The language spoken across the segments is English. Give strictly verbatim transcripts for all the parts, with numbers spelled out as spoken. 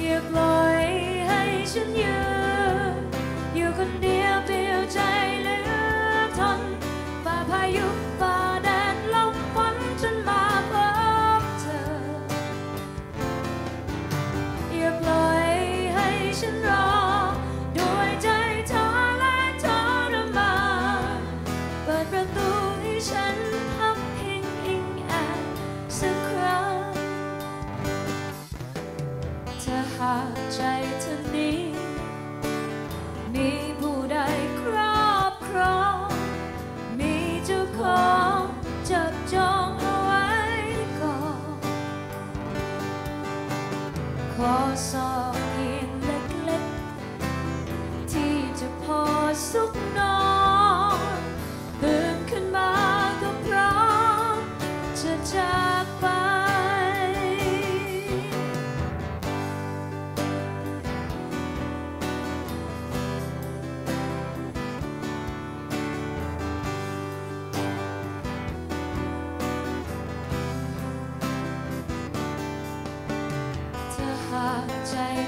อย่าปล่อยให้ฉันยืนอยู่คนเดียวเปลี่ยวใจเหลือทนฝ่าพายุฝ่าแดดลมฝนจนมาพบเธออย่าปล่อยให้ฉันรอด้วยใจท้อและทรมานเปิดประตูให้ฉันพักพิงอิงแอบสักครั้งถ้าหากใจเธอนี้มีผู้ใดครอบครองมีเจ้าของจับจองเอาไว้ก่อนขอสอบเพียงเล็กๆที่จะพอสุขนอนตื่นขึ้นมาก็พร้อมจะจากไปถ้าหากใจ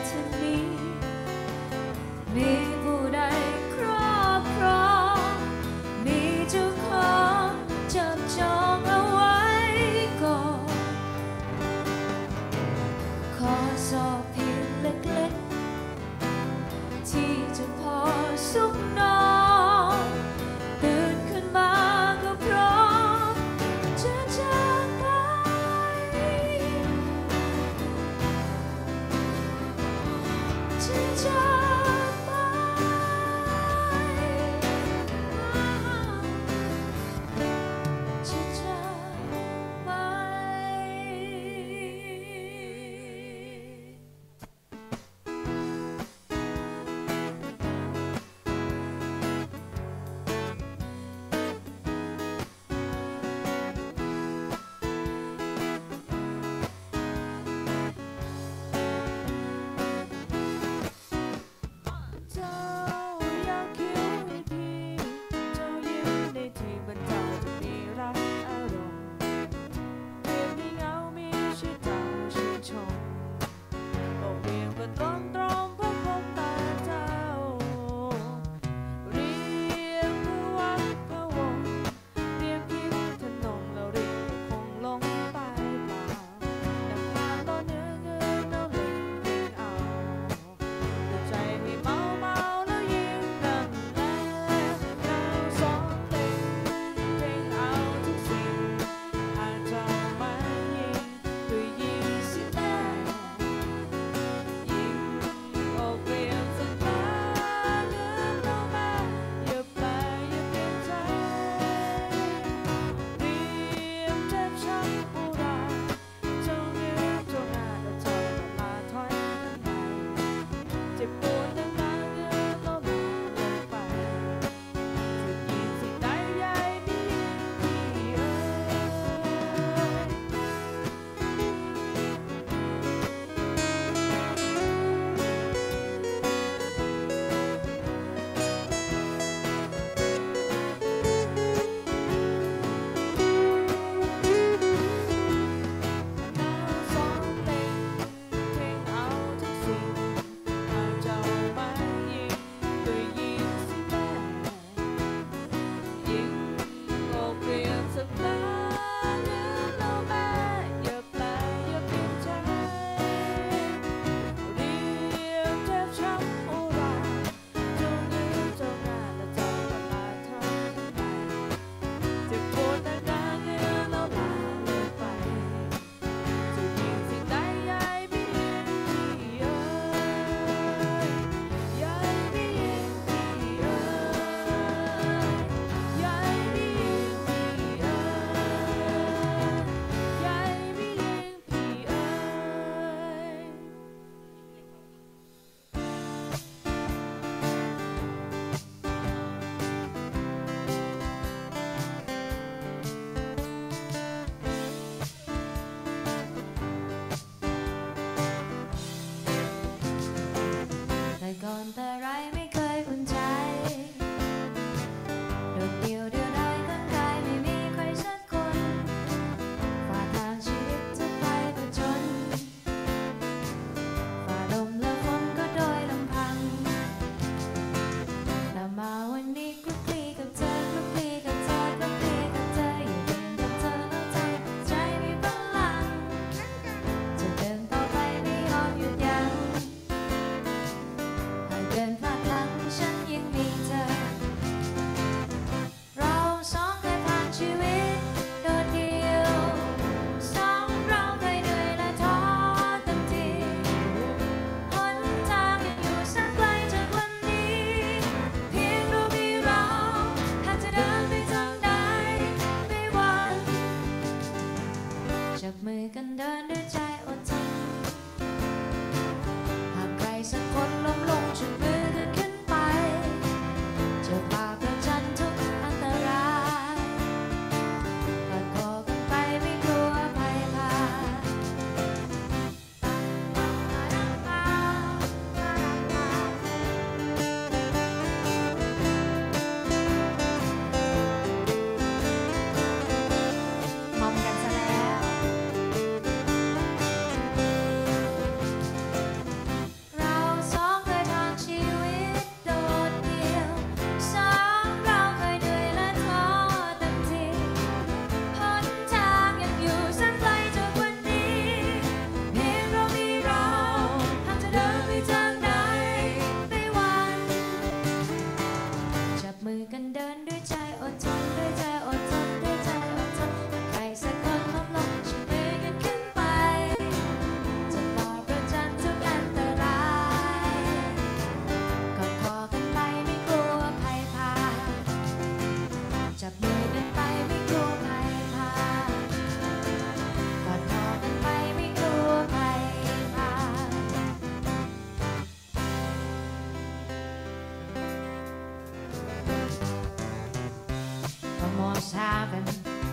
almost heaven.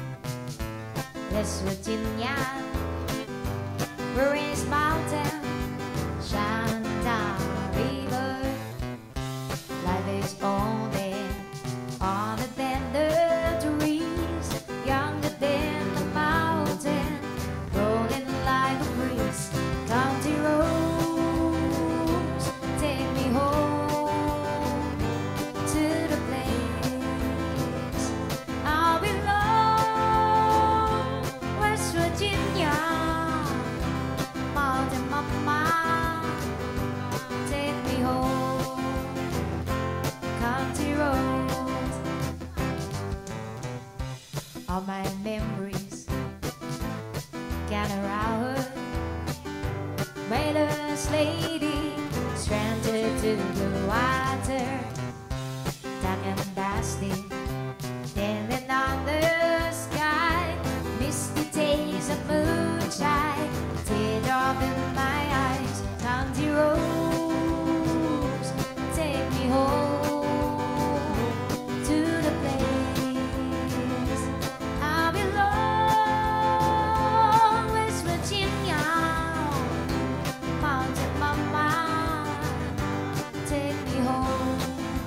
West Virginia, Bruce Mountain, Shenandoah River. Life is older, older than the trees, younger than the mountain, rolling like a breeze. County roads, take me home to the place I belong. West Virginia, mountain mama, take me home. County roads, all my memories gather round her. Mailers lady, stranded to the water, dark and dusty, standing on the sky, misty days of moonshine, teardrop in my eyes. County roads, take me home to the place I belong. West Virginia, mountain mama, take me home.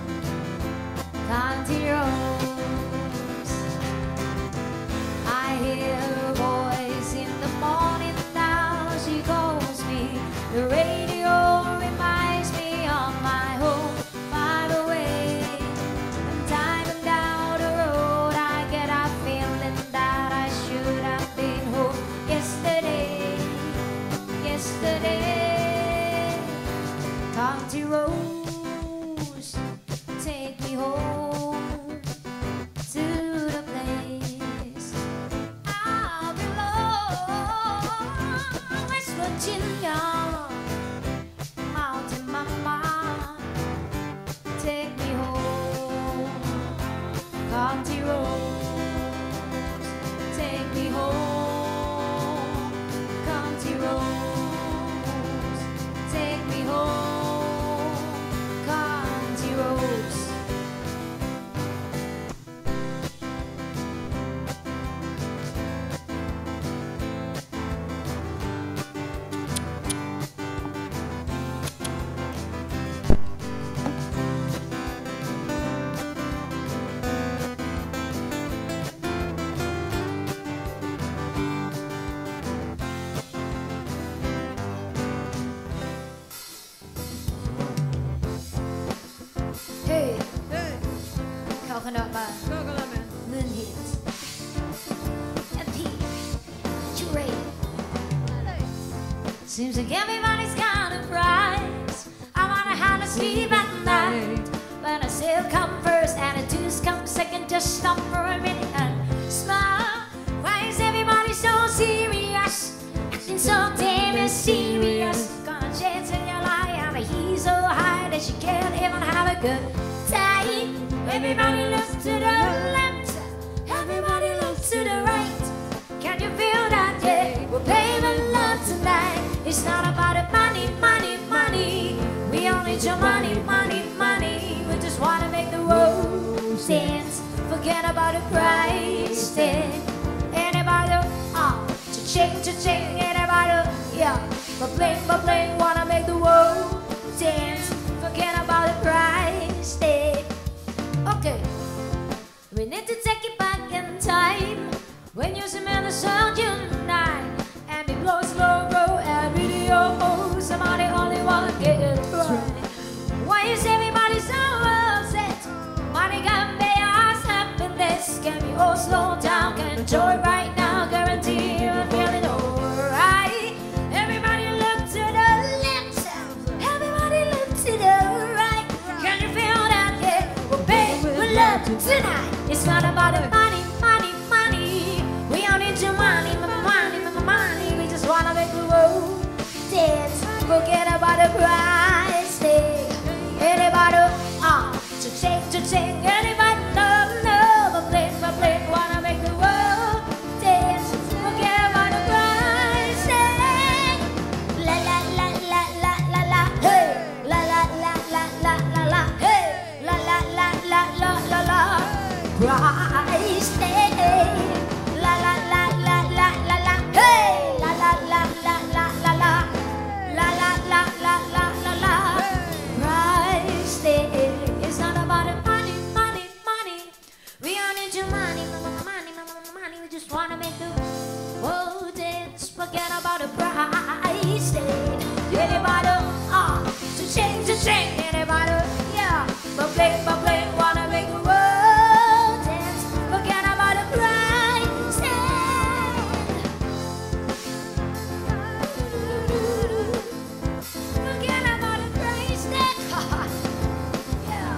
County roads, I hear her voice in the morning now. She calls me. The radio reminds me of my home far away. And driving down the road, I get a feeling that I should have been home yesterday. Yesterday, county roads, take me home to the place I belong. West Virginia, mountain mama, take me home. County roads, take me home. County roads, take me home. County roads. Hey, Hey, Coconut Man, Coconut Man. Moon Hits, M P, Curate. Seems like everybody's got a price. I wanna have to sleep at night, but I still come first, attitudes come second. Just stop for a minute and smile. Why is everybody so serious? Acting so damn mysterious. Gonna chance in your life, and he's so high that you can't even have a good time. Everybody looks to the left, everybody looks to the right. Can you feel that? Yeah, we're paying love tonight. It's not about the money, money, money. We all need your money, money, money. We just wanna make the world dance. Forget about the price tag. Anybody, ah, cha-ching, cha-ching. Anybody, yeah, but bling, but bling. Wanna make the world dance. Forget about the price tag. Okay, we need to take it back in time. When you smell the sun tonight, and we blow slow roll and video. Somebody only wanna get it right. Why is everybody so upset? Money can pay us happiness. Can we all slow down? Can enjoy right now? Guarantee you're feeling alright. Everybody look to the left, everybody look to the right. Can you feel that? Yeah, we're paying with love tonight. It's not about the money, money, money. We all need your money, my money, my money. We just wanna make the world dance. Forget about the price tag. Anybody, ah, cha-ching, cha-ching. Anybody, no, no, but play, but play. Wanna make the world dance. Forget about the price tag. La la la la la la la, hey. La la la la la la la, hey. La la la la la la la. Price sing, just sing, anybody, yeah. Bubbling, bubbling, wanna make the world dance. Forget about the price tag. Forget about the price tag. Yeah.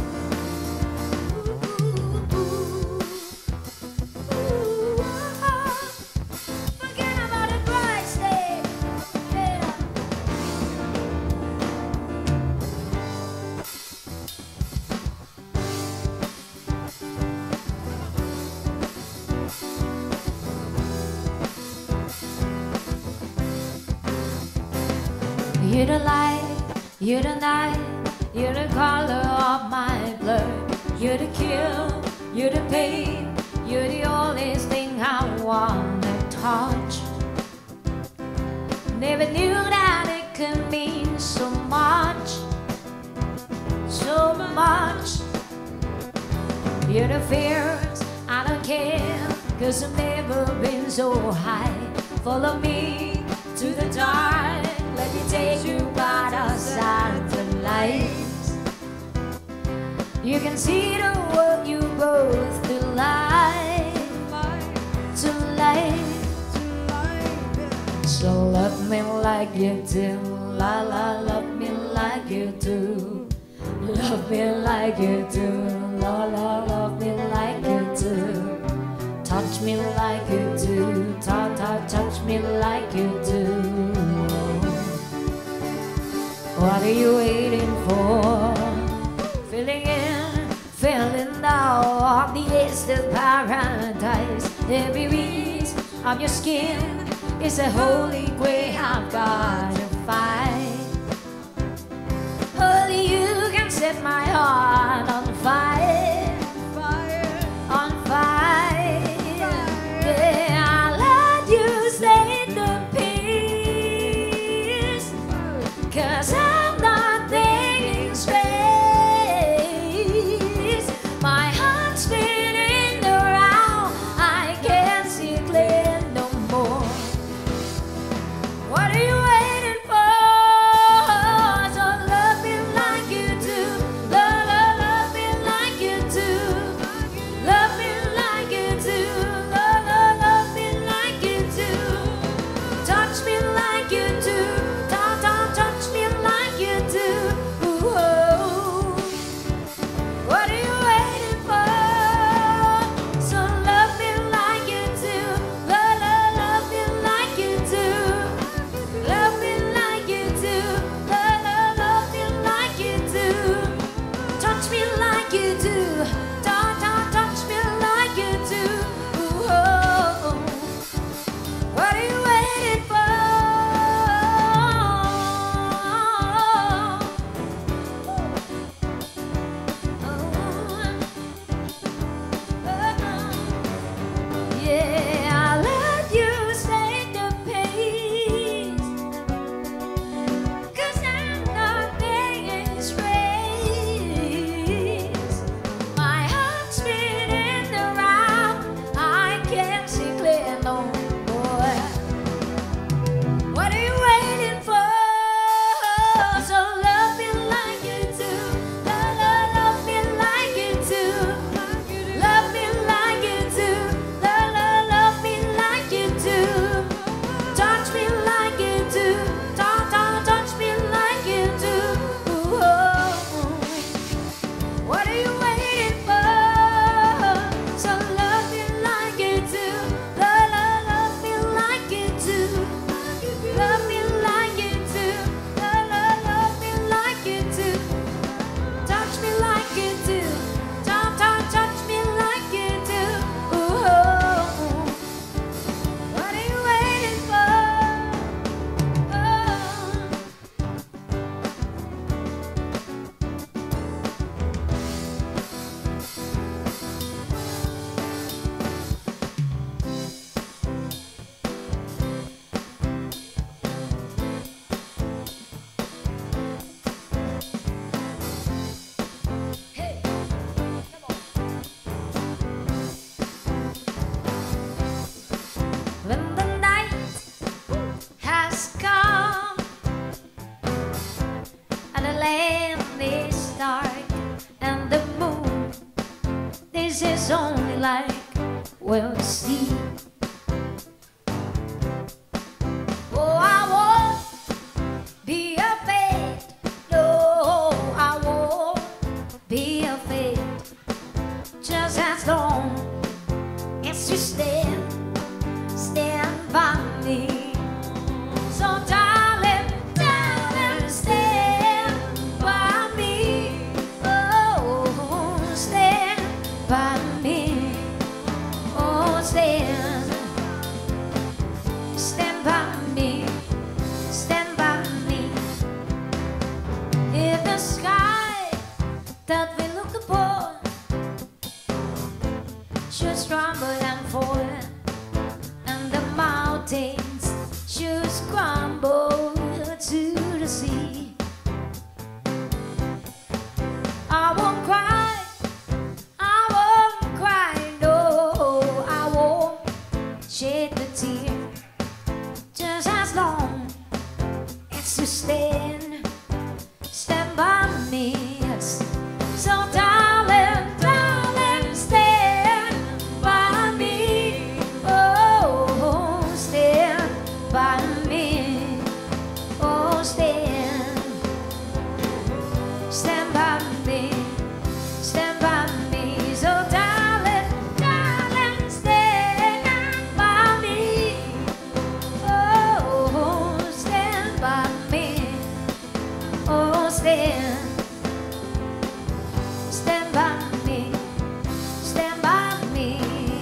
Ooh, ooh, ooh, ah. Forget about the price tag. Yeah. You're the light, you're the night, you're the color of my blood. You're the kill, you're the pain, you're the only thing I wanna touch. Never knew that it could mean so much, so much. You're the fears, I don't care, cause I've never been so high. Follow me to the dark, let me take you by the side of lights. You can see the world you both to life, to life. So love me like you do, la la, love me like you do. Love me like you do, la la, love me like you do. Touch me like you do, ta ta, touch me like you do. What are you waiting for? Filling in, filling out the edge of paradise. Every piece of your skin is a holy grail I've gotta find. Only you can set my heart on fire, on fire. Yeah, I'll let you stay the peace, cause I'm not thinking straight. My heart's spinning around, I can't see clear no more. What are you waiting for? So love me like you do, love, love, love me like you do, love me like you do, love, love, love me like you do, touch me like you do, ta ta, touch me like you do. Ooh, oh. What are you waiting for? So love me like you do, love, love, love me like you do, love me like you do, love, love, love me like you do, touch me like you do, ta ta, touch me like you do. Ooh, oh. What are you waiting for? Yeah, I'll let you stay the pace, cause I'm not being straight. My heart's spinning around, I can't see clear no more. What are you waiting for? So love me like you do, love, love, love me like you do, love me like you do, love, love, love me like you do, touch me like you do, ta ta, touch me like you do. Ooh, oh. What are you waiting for? So love me like you do, love, love, love me like you do, love me like you do, love, love, love me like you the land is dark and the moon, this is only like we'll see. Oh, I won't be afraid. No, I won't be afraid. Just as long as you stand, stand by me. So darling, darling, stand by me. Oh, stand by me. Oh, stand, stand by me, stand by me. If the sky that we look upon should crumble and fall, and the mountains should crumble to the sea, I won't cry, I won't cry, no, I won't shed a tear. Just as long as you stand, stand by me. Yes. So darling, darling, stand by me. Oh, stand by me. Oh, stand, stand by me, stand by me. So darling, darling, stand by me. Oh, stand by me. Oh, stand, stand by me, stand by me.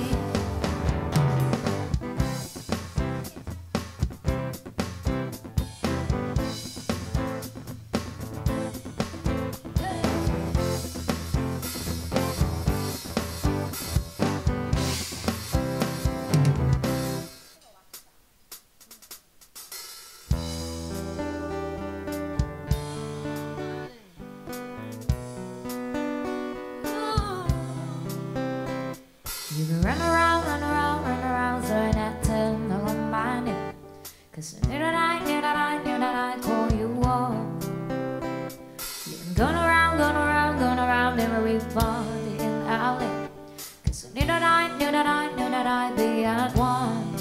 You can run around, run around, run around, throwing that turn on my neck. Cause I knew that I, knew that I, knew that I'd call you on. You've been going around, going around, going around every party in L A. Cause I knew that I, knew that I, knew that I'd be at one.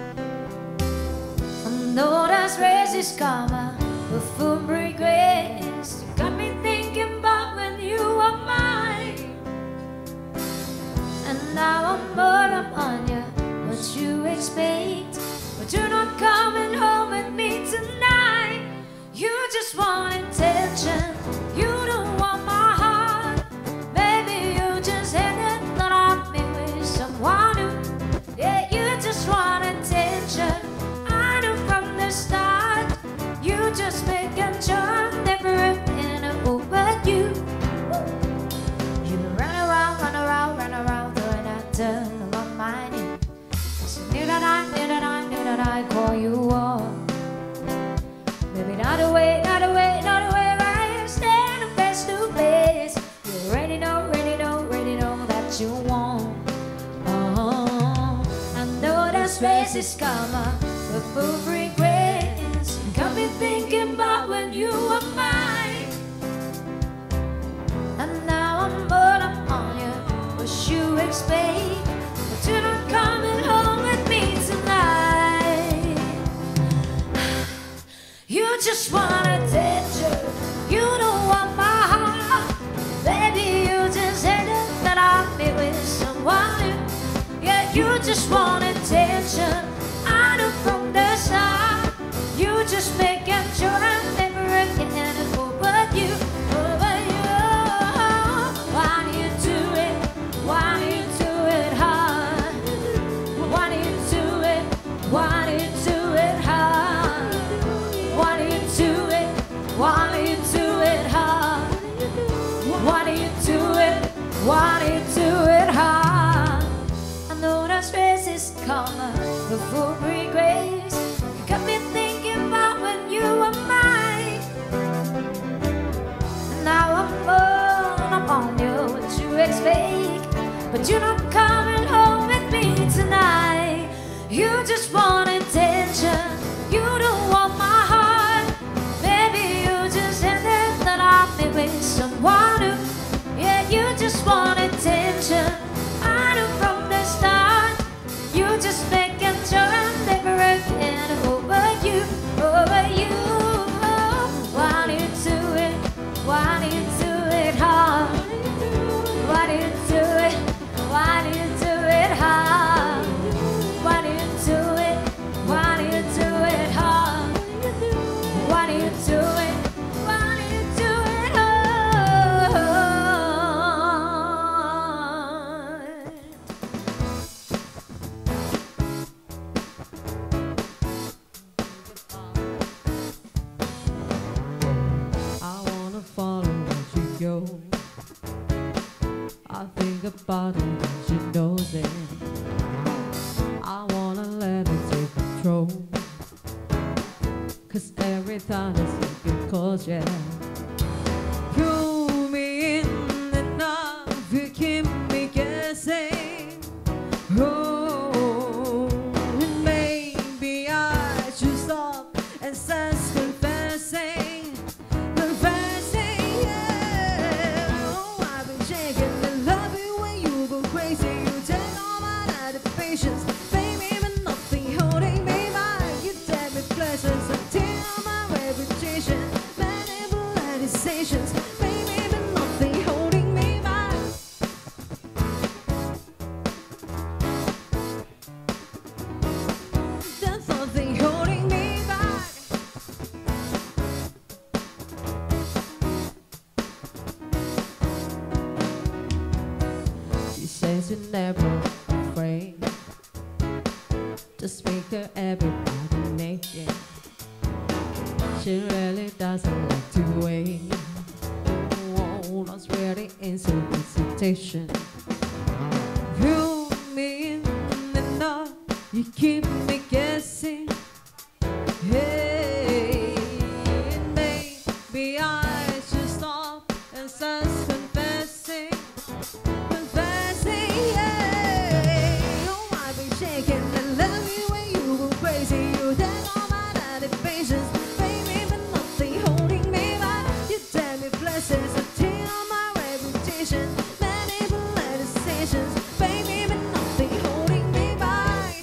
I know this race is karma, but full regrets. You got me thinking about when you were mine. And now I'm more up on you, what you expect. But you're not coming home with me tonight. You just want attention, you don't want my heart. Maybe you just ended that on me with someone new. Yeah, you just want attention, I knew from the start. You just making sure never again over you. You run around, run around, run around, throwing that turn on my knee. Cause I knew that I, knew that I, knew that I'd call you on. Maybe not away, not away, not away, right? Stand face to face. You already know, already know, already know that you won't. Oh, I know this race is karma, but full of regrets. You got me thinking about when you were mine. And now I'm bored up on you, what you expect. But you're not coming home with me tonight. You just want attention, you don't want my heart. Baby, you just ended that I'll be with someone new. Yeah, you just want attention, I know from the start. You just making sure I'm never again over you, over you. Why do you do it? Why do you do it hard? Why do you do it? Why do you do it hard? Why do you do it? Why do you do it hard? Why do you do it? Why do you do it hard? I know that stress is karma, the full regrets. You got me thinking about when you were mine. And now I'm born upon you, what you expect. But you're not coming home with me tonight. You just want attention, you don't want my heart. Baby, you just ended that someone who, yeah, you just want attention. I knew from the start, you just make a turn never again over you, over you. Why do you do it? Why do you do it hard? Why do you do it? Why do you do it hard? Why do you do it? Why do you do it hard? Why do you do it? Why do you do it hard? I wanna follow where you go. I think about it and she knows it. I wanna let it take control. Cause every time I see you close, yeah. Pull me in enough, you keep me guessing. Oh, and maybe I should stop and sense confessing. Confessing, yeah. Oh, I've been shaking and love you when you go crazy. You take all my night of patience, baby, but nothing holding me back. You take me places until my reputation, manipulations, baby, but nothing holding me back. There's nothing holding me back. She says you're never afraid to speak to everybody naked. She really doesn't like to wait. Oh, that's really in solicitation. Pull me in enough, you keep me guessing. Hey, maybe I should stop and start confessing. Confessing, yeah. Oh, I've been shaking and love you when you go crazy. You take all my night patience, baby, but nothing holding me back. You tell me blessings until my reputation, manipulations, baby, but nothing holding me back.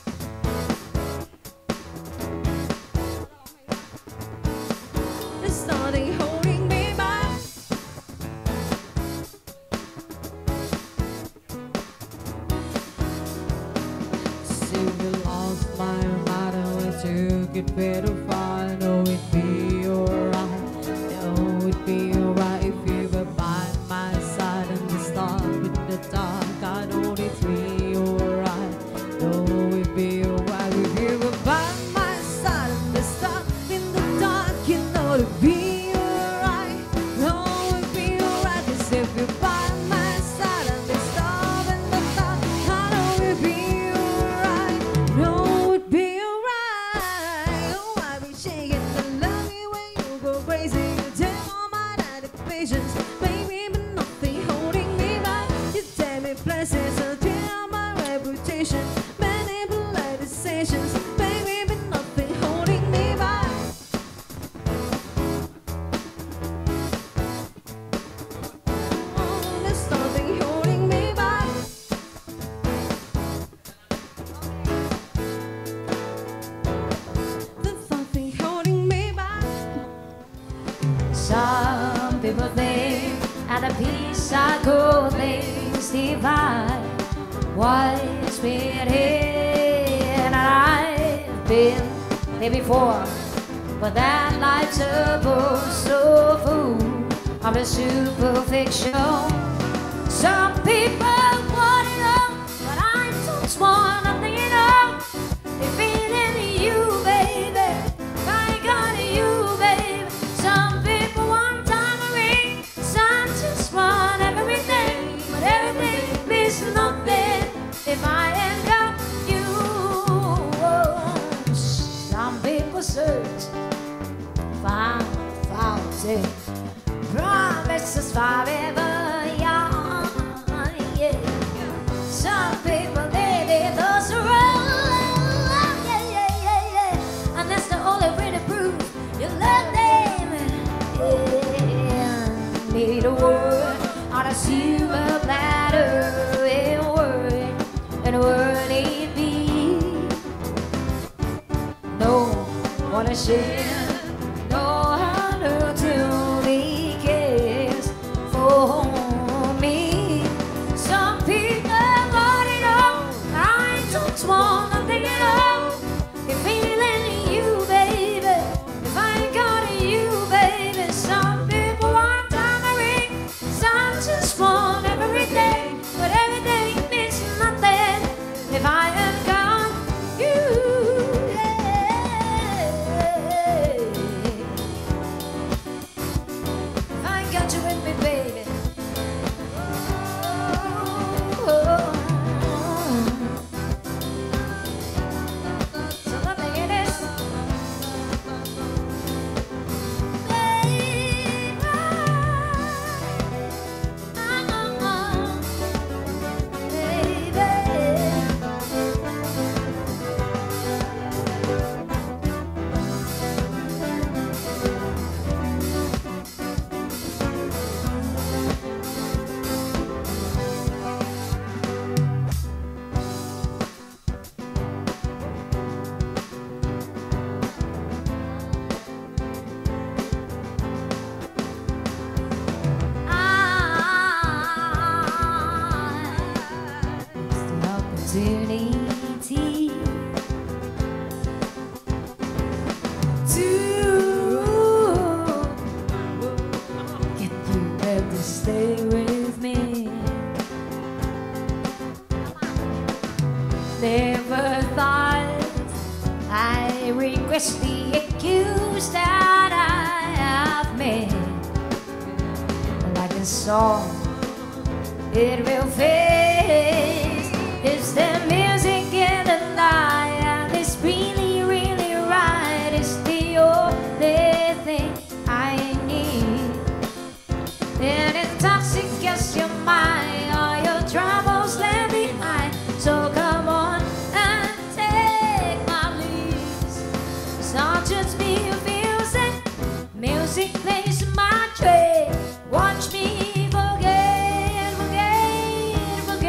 There's nothing holding me back. Still you lost my mind and we took it better far. Know it'd be alright, know it'd be alright if you were by my side and the start with the dark. I know it'd be alright, know it'd be alright if you were by my side and the start in the dark. You know it'd be alright, know it'd be alright. 'Cause if you're by my side and the start in the dark, I know it'd be alright, know it'd be alright. Oh, I've been shaking and love you when you go crazy. You take all my night of patience, baby, but nothing holding me back. You take me places until my reputation, manipulated decisions, baby, but nothing holding me back. Oh, there's nothing holding me back. There's nothing holding me back. Some people think at a peace I call things divine. What's been here and I've been there before, but that life's supposed to fool of a superfiction. Some people want it all, but I just want nothing at all. They feel in you, baby. I got you, baby. Some people want diamond, some just want everything, but everything means nothing if I ain't got you. Some people search, found, found it. Promises forever young, yeah. Some people they they those around, yeah, yeah, yeah, yeah. And that's the only way to prove you love them, yeah. Me, a silver platter in a word, and a word it be. No wanna share, no honor to be cares for me. Some people want it all, I don't want nothing at all. If feeling you, baby, if I ain't got you, baby. Some people want diamond, some just want every day, but every day means nothing if I am gone. You, hey, if I ain't got you with me, baby. Oh, oh, oh. So nothing it is. Opportunity to get you back to stay with me. Never thought I request the accused that I have made. Like a song, it will fade. Is the music in the night? And it's really, really right. It's the only thing I need. And intoxicates your mind, all your troubles left behind. So come on and take my lead. It's not just me who feels it. Music plays my trade. Watch me forget, forget, forget.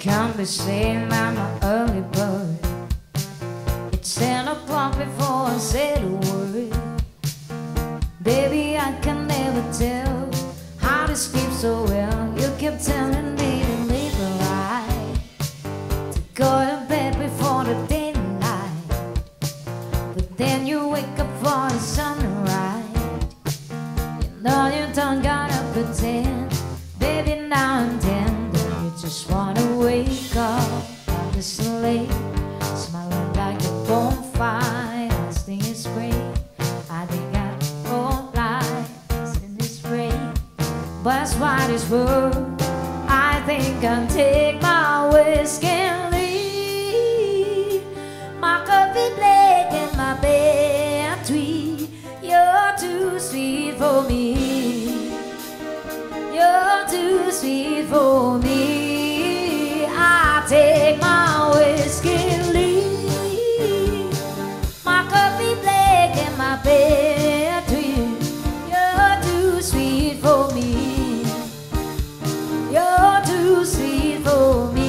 Can't be seen, I'm an early bird. It's ten o'clock before I said a word. Baby, I can never tell how to sleep so well. You kept telling me to leave the light, to go to bed before the daylight. But then you wake up for the sunrise. You know you don't gotta pretend, baby, now and then. Don't you just wanna wake up on the slate, smiling like a bonfire. I think it's great. I think I all lies in this rain. But that's why this world, I think I'll take my whiskey and leave. My coffee black and my bed tweed. You're too sweet for me. You're too sweet for me. I take my whiskey and leave. My coffee black and my bed tweed. You're too sweet for me. You're too sweet for me.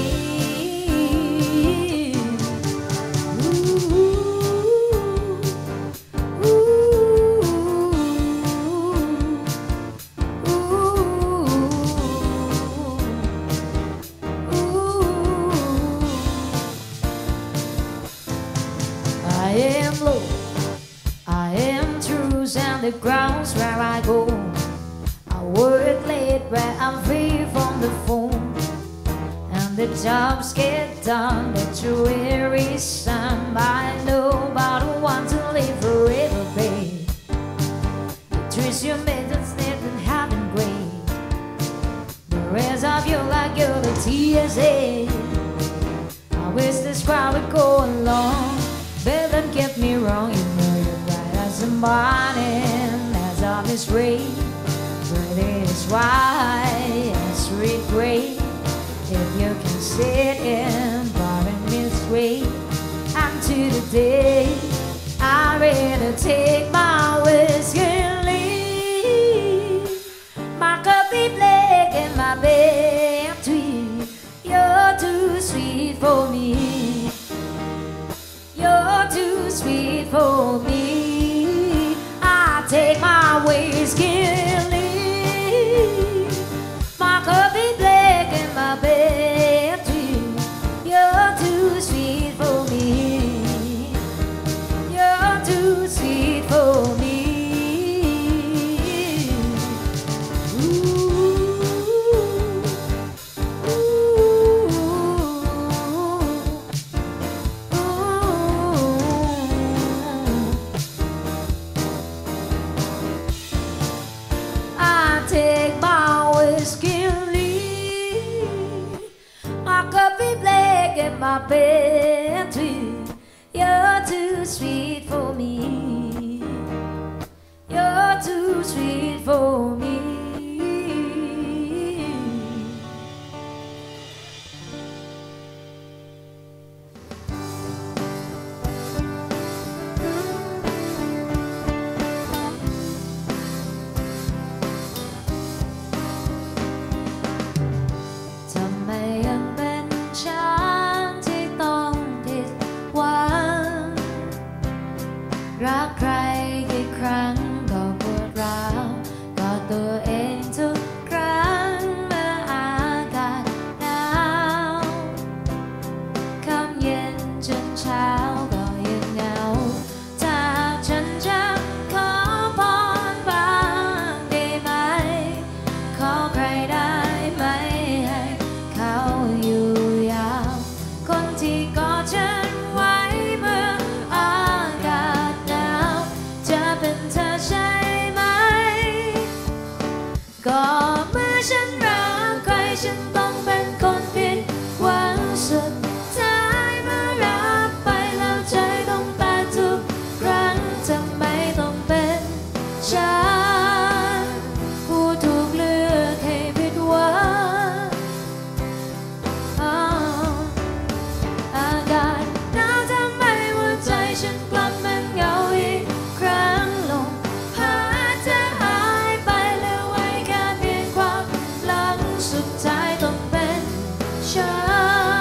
Ooh, ooh, ooh. I am low, I am true, and the ground's where I go. I work late where I'm free from the phone, and the jobs get done. But you weary son, I know, but I want to live forever, babe. The trees you made that snip and having great. The rest of you like you're the T S A. I wish this crowd would go along. But don't get me wrong, you know you're bright as the morning, as on this rain. But it's white and sweet gray. If you can sit in boring this way, and to the day I rather take my whiskey and leave. My coffee black and my bed tweed. You're too sweet for me. You're too sweet for me. I take my whiskey and leave. My coffee black and my bed tweed. You're too sweet for me. You're too sweet for me. Take my whiskey and leave. My coffee black and my bed tweed. You're too sweet for me. You're too sweet for me. Shine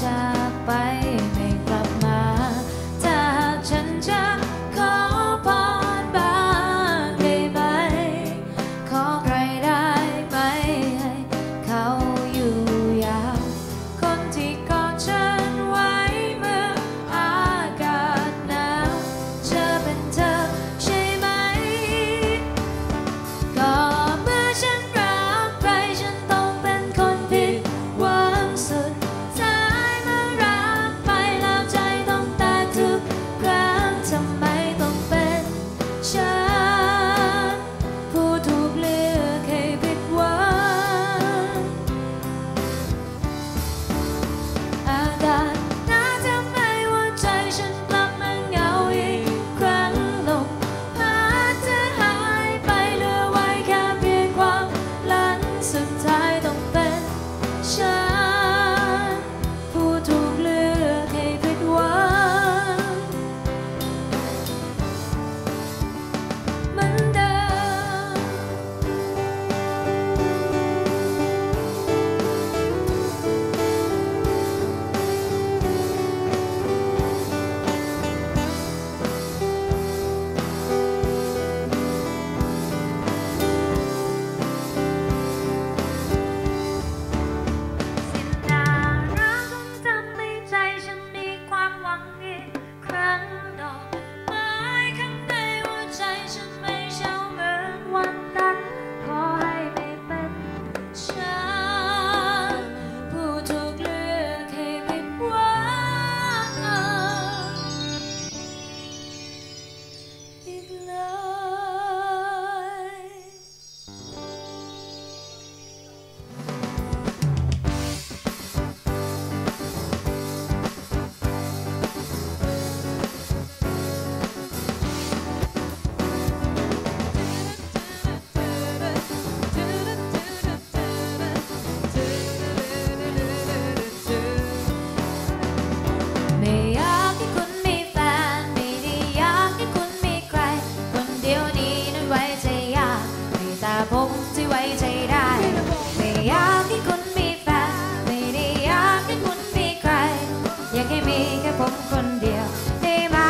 จากไปไม่กลับมาถ้าหากฉันจะขอพรบ้างได้ไหมขอใครได้ไหมให้เขาอยู่ยาวคนที่กอดฉันไว้เมื่ออากาศหนาวจะเป็นเธอใช่ไหมก็เมื่อฉันรักใครฉันต้องเป็นคนผิดหวังสุดท้ายเมื่อรักไปแล้วใจต้องแตกทุกครั้งทำไมต้องเป็นฉันผู้ถูกเลือกให้ผิดหวังอากาศหนาวทำให้หัวใจฉันกลับมาเหงาอีกครั้งลมพัดเธอหายไปเหลือไว้แค่เพียงความหลังสุดท้ายต้องเป็นฉันผู้ถูกเลือกให้ผิดหวังเหมือนเดิมสิ้นดาราคงทำให้ใจฉันมีความหวังอีกครั้งดอกไม้ข้างในหัวใจฉันไม่เช่าเหมือนวันนั้นขอให้ไม่เป็นฉันผู้ถูกเลือกให้ผิดหวังอีกเลยไม่อยากให้คุณมีแฟนไม่ได้อยากให้คุณมีใครคนเดียวนี้นั้นไว้ใจยากมีแต่ผมที่ไว้ใจได้ไม่อยากให้คุณมีแฟนไม่ได้อยากให้คุณมีใครอยากให้มีแค่ผมคนเดียวได้ไหม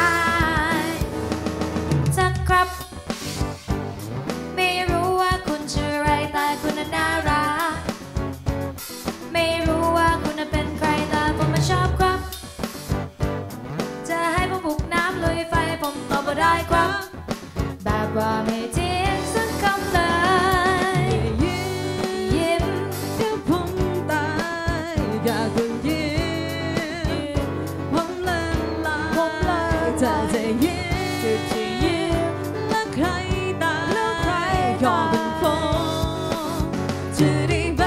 สักครับ ไม่รู้ว่าคุณชื่ออะไรแต่คุณน่ารักไม่รู้ว่าคุณเป็นใครแต่ผมมาชอบครับจะให้ผมบุกน้ำลุยไฟผมตอบว่าได้ครับแบบว่าไม่จริงสักคำเลยยิ้มเดี๋ยวผมตายอยากจะยิ้มผมละลายผมละลายถ้าจะยิ้มจะยิ้มและใครตายแล้วใครขอตายเป็นผมจะได้ไหม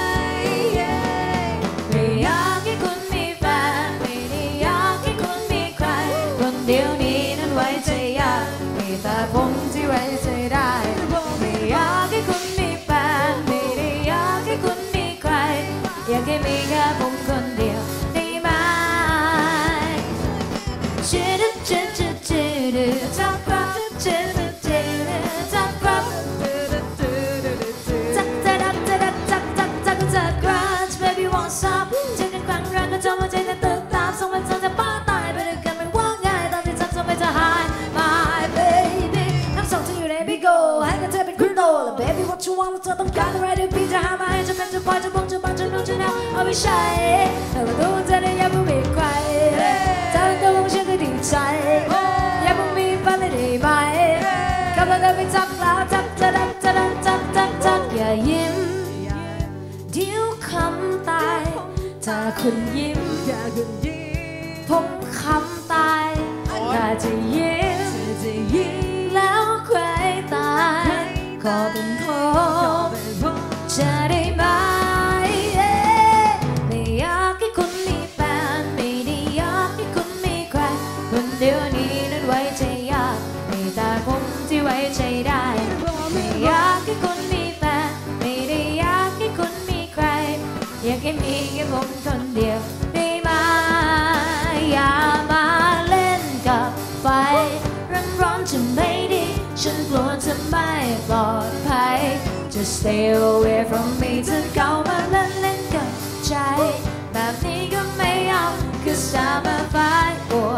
ไม่อยากให้คุณมีแฟนไม่ได้อยากให้คุณมีใครคนเดียวนี้นั้นไว้ใจยากมีแต่ผมที่ไว้ใจได้ไม่อยากให้คุณมีแฟนไม่ได้อยากให้คุณมีใครอยากให้มีแค่ผมคนเดียวได้ไหมชื่อชื่อชื่อชื่อจักครับชื่อชื่อจักครับ จักจักจักจักจักจักจักกราช baby won't stop เจอกันครั้งแรกก็จำว่าใจจะตึกตามส่งมันจะป้าตายไปด้วยกันไม่ว่าง่ายตอนที่จับจะไม่จะหาย my baby ทั้งสองจะอยู่ใน big go ให้กันเธอเป็นคริปโตและ baby what you want แล้วเธอต้องการอะไรเดี๋ยวพี่จะหามาให้จะเป็นจะปล่อยจะบงจะบังจะนู่นจะนั่งเอาไม่ใช่แต่ว่าตัวเธอเนี่ยยังไม่มีใครเธอตัวของฉันก็ดีใจยังไม่มีแฟนเลยได้ไหมกำลังเดินไปจับแล้วจับจะดับจะดับจับจับจับอย่ายิ้มเดี๋ยวคำตายถ้าคุณยิ้มอยากจะยิ้มผมคำตายถ้าจะยิ้มถ้าจะยิ้มแล้วใครตายขอเป็นผขอมเป็นผมจะได้ไหมไม่อยากให้คุณมีแฟนไม่ได้อยากให้คุณมีใครคนเดียวนี้นั้นไว้ใจยากมีแต่ผมที่ไว้ใจได้ไม่อยากให้คุณมีแฟนไม่ได้อยากให้คุณมีใครอยากให้มีแค่ผมคนเดียวได้ไหมอย่ามาเล่นกับไฟร้อนๆจะไม่ดีฉันกลัวจะไม่ปลอดภัย Just stay away from me เธอเข้ามาเล่นเล่นกับใจแบบนี้ก็ไม่เอา Cause I'm a fight for